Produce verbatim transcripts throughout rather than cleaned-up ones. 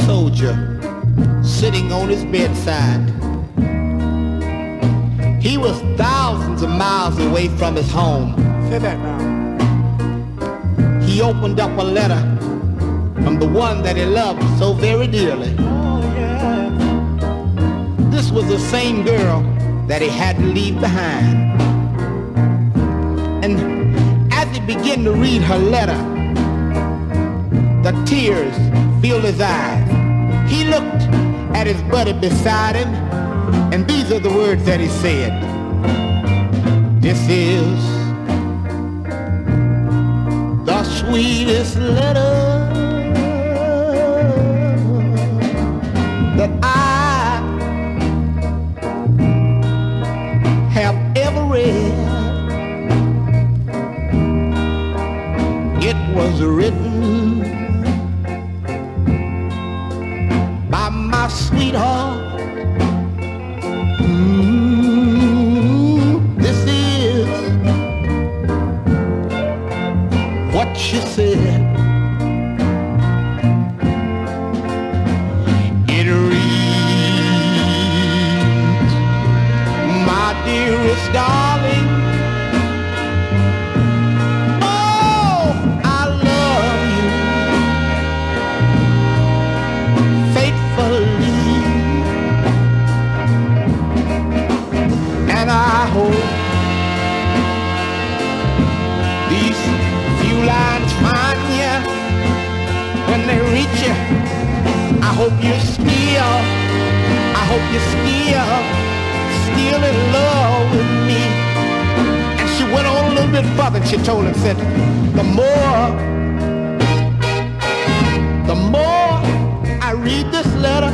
soldier sitting on his bedside. He was thousands of miles away from his home. Say that now. He opened up a letter from the one that he loved so very dearly. Oh, yeah. This was the same girl that he had to leave behind. And as he began to read her letter, the tears filled his eyes. He looked at his buddy beside him, and these are the words that he said. This is the sweetest letter that I have ever read. It was written by my sweetheart. Mm, this is what she said. It reads, my dearest darling, oh, I love you faithfully, and I hope these few lines find you when they reach you. I hope you're still, I hope you're still, still in love with me. And she went on a little bit further and she told him, said, the more, the more I read this letter,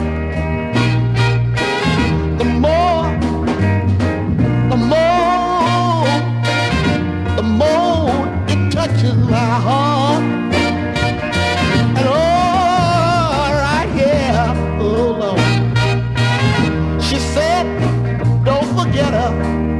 the more, the more, the more it touches my heart. And oh, right here, oh Lord, she said, don't forget her.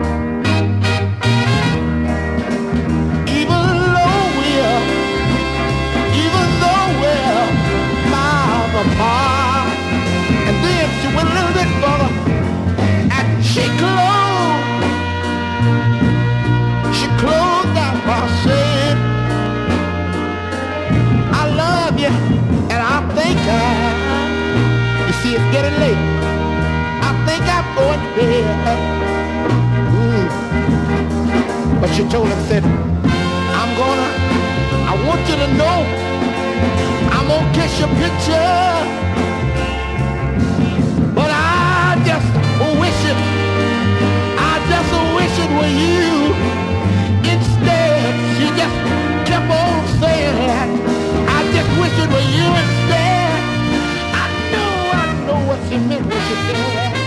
Even though we're, even though we're miles apart. And then she went a little bit further and she closed, she closed out by saying, I love you, and I think I, you see it's getting late, I think I'm going to bed. Mm. But she told him, said, I'm gonna, I want you to know, I'm gonna kiss your picture, but I just wish it, I just wish it were you. Instead, she just kept on saying that, I just wish it were you instead. I know, I know what she meant when she said that.